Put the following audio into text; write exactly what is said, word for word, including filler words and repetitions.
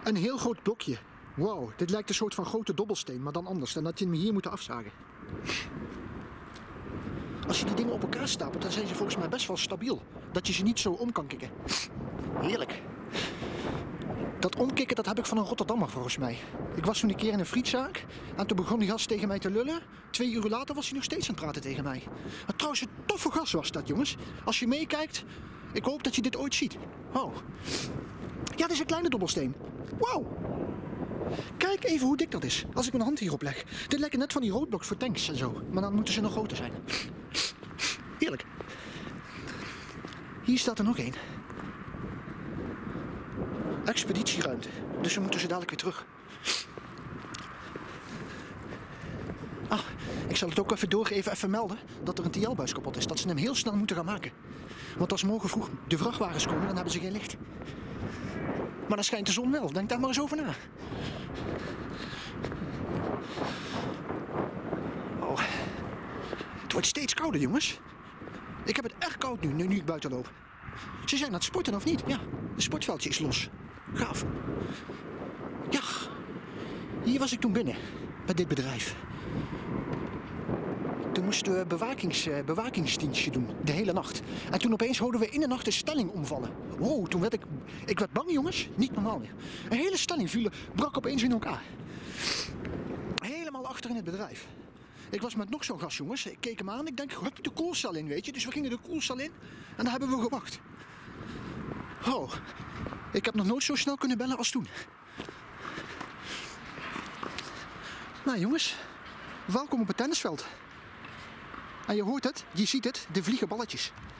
Een heel groot blokje. Wow, dit lijkt een soort van grote dobbelsteen, maar dan anders. Dan had je hem hier moeten afzagen. Als je die dingen op elkaar stapelt, dan zijn ze volgens mij best wel stabiel. Dat je ze niet zo om kan kikken. Heerlijk. Dat omkikken, dat heb ik van een Rotterdammer volgens mij. Ik was toen een keer in een frietzaak en toen begon die gast tegen mij te lullen. Twee uur later was hij nog steeds aan het praten tegen mij. Maar trouwens, een toffe gast was dat, jongens. Als je meekijkt, ik hoop dat je dit ooit ziet. Wow. Ja, dit is een kleine dobbelsteen. Wow. Kijk even hoe dik dat is, als ik mijn hand hierop leg. Dit lijken net van die roodbloks voor tanks en zo. Maar dan moeten ze nog groter zijn. Heerlijk. Hier staat er nog één. Expeditieruimte. Dus we moeten ze dadelijk weer terug. Ah, ik zal het ook even doorgeven, even melden dat er een T L-buis kapot is. Dat ze hem heel snel moeten gaan maken. Want als morgen vroeg de vrachtwagens komen, dan hebben ze geen licht. Maar dan schijnt de zon wel. Denk daar maar eens over na. Oh. Het wordt steeds kouder, jongens. Ik heb het echt koud nu, nu, nu ik buiten loop. Ze zijn aan het sporten of niet? Ja, het sportveldje is los. Gaaf. Ja, hier was ik toen binnen. Bij dit bedrijf. Toen moesten we bewakings, uh, bewakingsdienstje doen. De hele nacht. En toen opeens hoorden we in de nacht de stelling omvallen. Wow, toen werd ik... Ik werd bang, jongens. Niet normaal meer. Een hele stelling viel, brak opeens in elkaar. Helemaal achter in het bedrijf. Ik was met nog zo'n gast, jongens. Ik keek hem aan. Ik denk, hup, de koelcel in, weet je. Dus we gingen de koelcel in. En daar hebben we gewacht. Oh. Ik heb nog nooit zo snel kunnen bellen als toen. Nou, jongens. Welkom op het tennisveld. En je hoort het, je ziet het, de vliegen balletjes.